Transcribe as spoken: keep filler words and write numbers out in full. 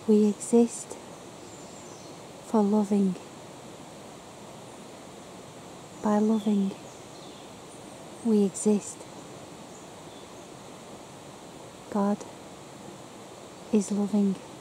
We exist for loving. By loving, we exist. God is loving.